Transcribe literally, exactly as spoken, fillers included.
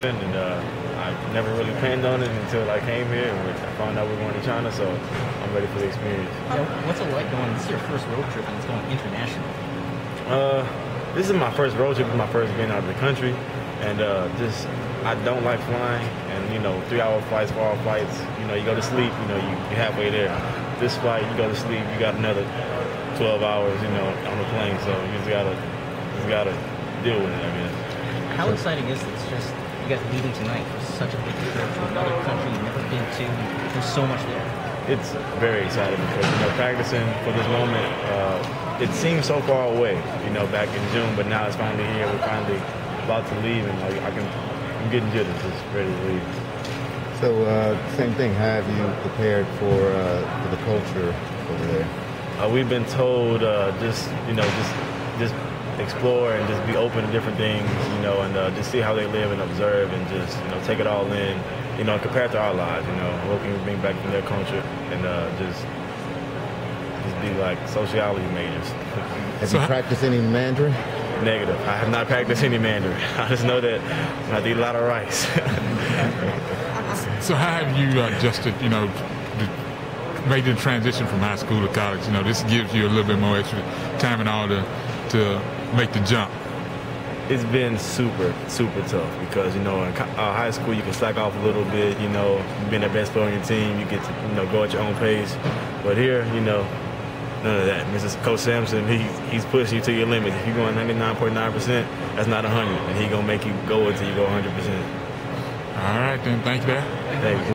and uh, I never really planned on it until I came here, and I found out we were going to China, so I'm ready for the experience. Yeah, what's it like going? This is your first road trip, and it's going international. Uh, this is my first road trip. It's my first being out of the country, and uh, just I don't like flying, and you know, three-hour flights, four-hour flights. You know, you go to sleep, you know, you, you're halfway there. This flight, you go to sleep, you got another twelve hours, you know, on the plane, so you just gotta, just gotta deal with it, I guess. How exciting is this? Just you guys leaving tonight for such a big trip to another country you've never been to. There's so much there. It's very exciting because, you know, practicing for this moment, uh, it seems so far away, you know, back in June, but now it's finally here. We're finally about to leave, and like, I can, I'm getting jitters, just ready to leave. So, uh, same thing. How have you prepared for, uh, for the culture over there? Uh, we've been told uh, just, you know, just, just explore and just be open to different things, you know, and uh, just see how they live and observe and just, you know, take it all in, you know, compared to our lives, you know, what can we bring back from their culture and uh, just, just be like sociology majors. Have you practiced any Mandarin? Negative. I have not practiced any Mandarin. I just know that I eat a lot of rice. So how have you adjusted, you know, the, made the transition from high school to college? You know, this gives you a little bit more extra time and all to, to make the jump. It's been super, super tough because, you know, in uh, high school you can slack off a little bit, you know, being the best player on your team, you get to, you know, go at your own pace. But here, you know, none of that. Missus Coach Sampson, he, he's pushing you to your limit. If you're going ninety-nine point nine percent, that's not one hundred, and he's going to make you go until you go one hundred percent. All right, then. Thank you, Dad. Thank you.